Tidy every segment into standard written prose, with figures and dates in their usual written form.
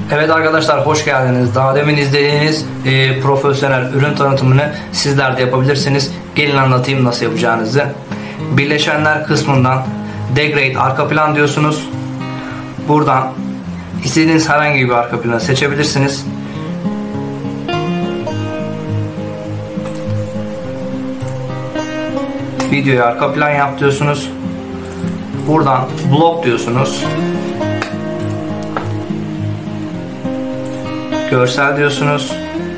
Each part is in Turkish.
Evet arkadaşlar, hoş geldiniz. Daha demin izlediğiniz profesyonel ürün tanıtımını sizler de yapabilirsiniz. Gelin anlatayım nasıl yapacağınızı. Birleşenler kısmından Degrade arka plan diyorsunuz. Buradan istediğiniz herhangi bir arka planı seçebilirsiniz. Videoya arka plan yap diyorsunuz. Buradan blok diyorsunuz. Görsel diyorsunuz.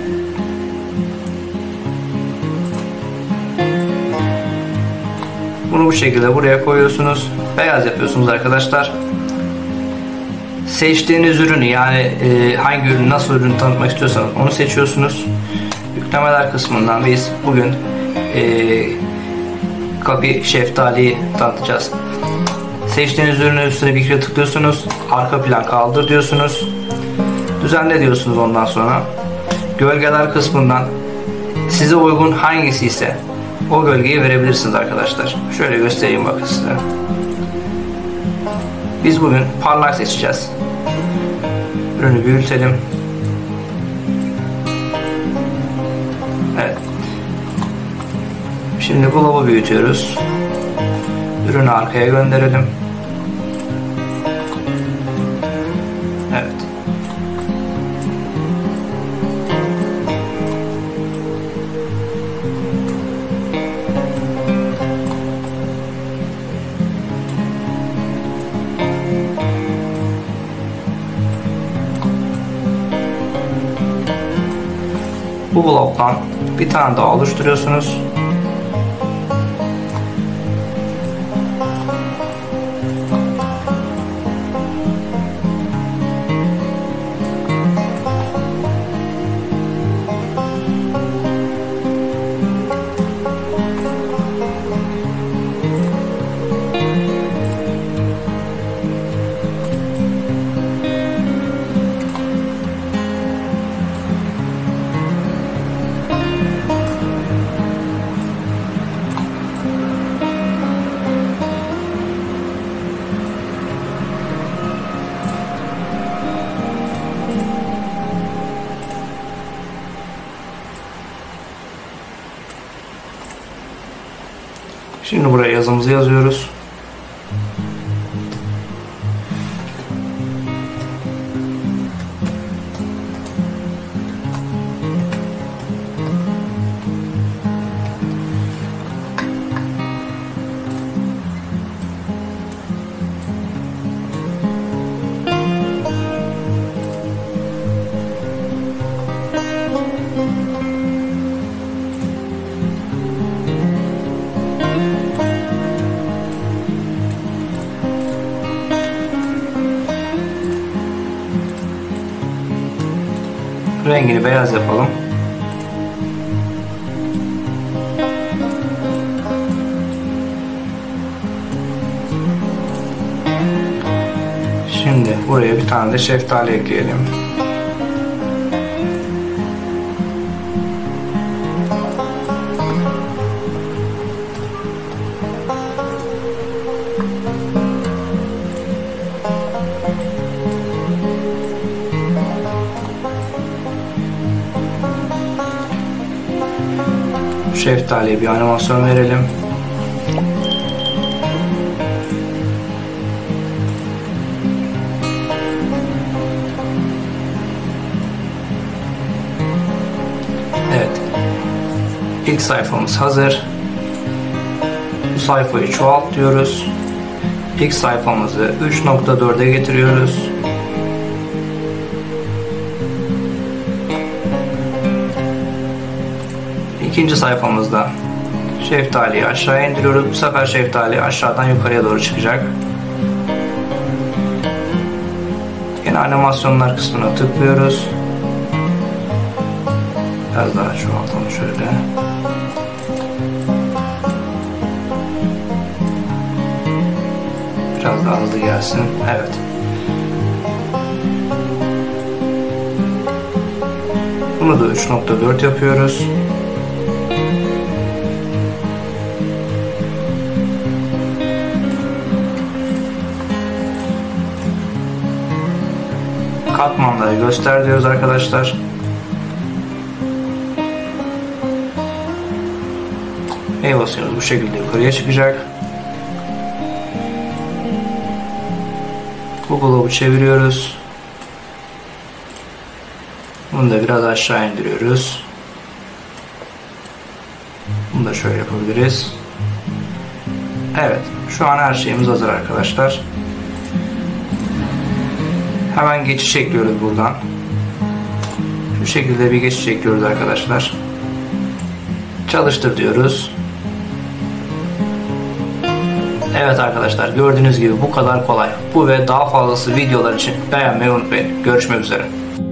Bunu bu şekilde buraya koyuyorsunuz. Beyaz yapıyorsunuz arkadaşlar. Seçtiğiniz ürünü, yani hangi ürün, nasıl ürün tanıtmak istiyorsanız onu seçiyorsunuz. Yüklemeler kısmından biz bugün Kapi şeftaliyi tanıtacağız. Seçtiğiniz ürünün üstüne bir kere tıklıyorsunuz. Arka plan kaldır diyorsunuz. Düzenle diyorsunuz ondan sonra. Gölgeler kısmından size uygun hangisi ise o gölgeyi verebilirsiniz arkadaşlar. Şöyle göstereyim bakın size. Biz bugün parlak seçeceğiz. Ürünü büyütelim. Evet. Şimdi globe'u büyütüyoruz. Ürünü arkaya gönderelim. Evet. Bu bloktan bir tane daha oluşturuyorsunuz. Şimdi buraya yazımızı yazıyoruz. Rengini beyaz yapalım. Şimdi buraya bir tane de şeftali ekleyelim. Şeftaliye bir animasyon verelim. Evet. İlk sayfamız hazır. Bu sayfayı çoğalt diyoruz. İlk sayfamızı 3.4'e getiriyoruz. İkinci sayfamızda şeftaliyi aşağıya indiriyoruz. Bu sefer şeftali aşağıdan yukarıya doğru çıkacak. Yine animasyonlar kısmına tıklıyoruz. Biraz daha çoğaltalım şöyle. Biraz daha hızlı gelsin. Evet. Bunu da 3.4 yapıyoruz. katmanları göster diyoruz arkadaşlar. E'ye basıyoruz. Bu şekilde yukarıya çıkacak. Bu globu çeviriyoruz. Bunu da biraz aşağı indiriyoruz. Bunu da şöyle yapabiliriz. Evet. Şu an her şeyimiz hazır arkadaşlar. Hemen geçiş ekliyoruz buradan. Şu şekilde bir geçiş ekliyoruz arkadaşlar. Çalıştır diyoruz. Evet arkadaşlar, gördüğünüz gibi bu kadar kolay. Bu ve daha fazlası videolar için beğenmeyi unutmayın. Görüşmek üzere.